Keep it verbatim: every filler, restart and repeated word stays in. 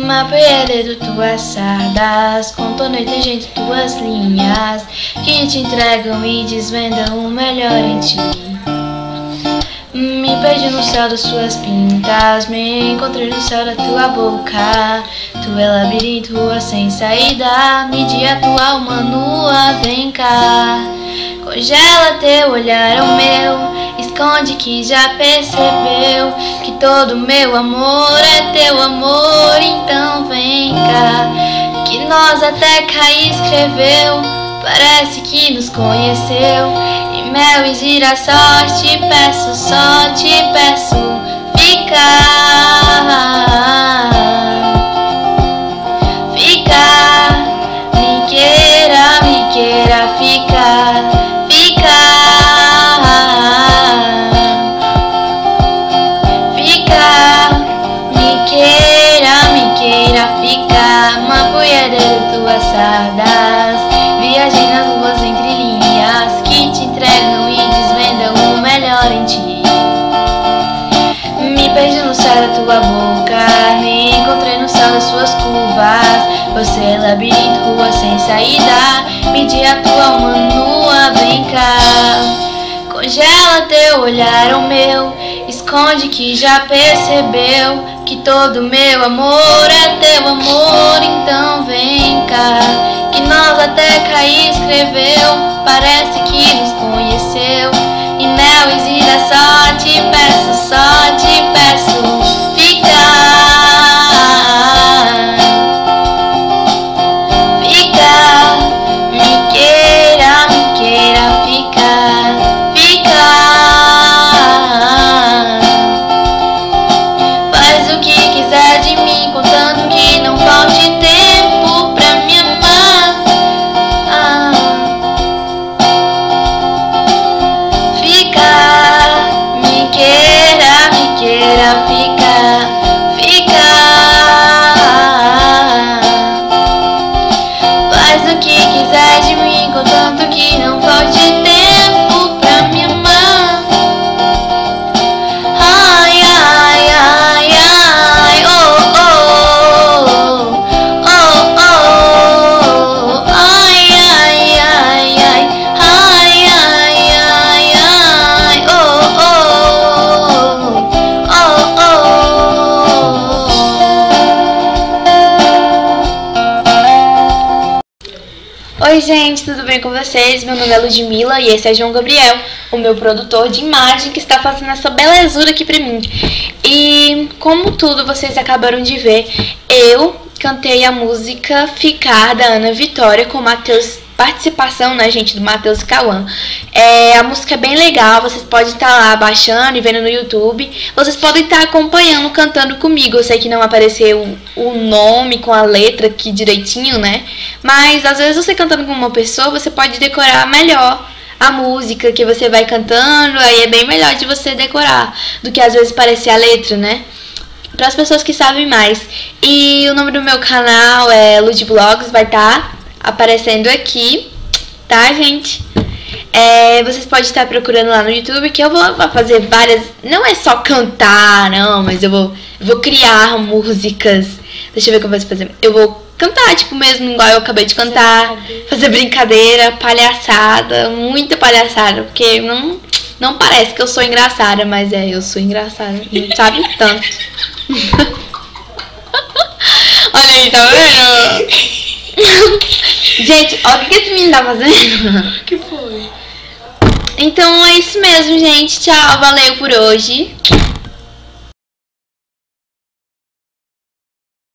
Mapeadeiro tuas sardas, contorno e tangente tuas linhas, que te entregam e desvendam o melhor em ti. Me perdi no céu das suas pintas, me encontrei no céu da tua boca. Tu é labirinto, rua sem saída, medi a tua alma nua, vem cá. Congela teu olhar ao meu, esconde que já percebeu que todo meu amor é teu amor, então vem cá. Que nós até cá escreveu, parece que nos conheceu. E mel e girassol, te peço, só te peço, ficar. Ficar, me queira, me queira ficar. Tuas sardas, viagem nas ruas entre linhas, que te entregam e desvendam o melhor em ti. Me perdi no céu da tua boca, me encontrei no céu das suas curvas. Você é labirinto, rua sem saída, medi a tua alma nua, vem cá. Congela teu olhar ao meu, esconde que já percebeu que todo meu amor é teu amor, então vem cá. Que nós até cá escreveu, parece que nos conheceu. E mel e girassol, te peço, só te peço, ficar. Ficar, me queira, me queira ficar. Ficar. De mim, contando que não falte tempo pra me amar. Ah. Ficar, me queira, me queira ficar. Ficar. Faz o que quiser de mim, contanto que não falte tempo pra me amar. Ai, ai, ai, ai, oh. Oi gente, tudo bem com vocês? Meu nome é Ludmilla e esse é João Gabriel, o meu produtor de imagem que está fazendo essa belezura aqui pra mim. E como tudo vocês acabaram de ver, eu cantei a música Ficar da Ana Vitória com o Matheus, participação, né gente, do Matheus e Cauã. É, a música é bem legal, vocês podem estar lá baixando e vendo no YouTube. Vocês podem estar acompanhando, cantando comigo. Eu sei que não apareceu o nome com a letra aqui direitinho, né? Mas às vezes você cantando com uma pessoa, você pode decorar melhor a música que você vai cantando. Aí é bem melhor de você decorar do que às vezes parecer a letra, né? Para as pessoas que sabem mais. E o nome do meu canal é Lud Vlogs, vai estar aparecendo aqui, tá, gente? É, vocês podem estar procurando lá no YouTube, que eu vou fazer várias... Não é só cantar, não, mas eu vou, eu vou criar músicas. Deixa eu ver como eu vou fazer. Eu vou cantar, tipo, mesmo igual eu acabei de cantar. Fazer brincadeira, palhaçada, muita palhaçada, porque não, não parece que eu sou engraçada, mas é, eu sou engraçada, não sabe tanto. Olha aí, tá vendo? Gente, olha o que esse menino tá fazendo. Que foi? Então é isso mesmo, gente. Tchau, valeu por hoje.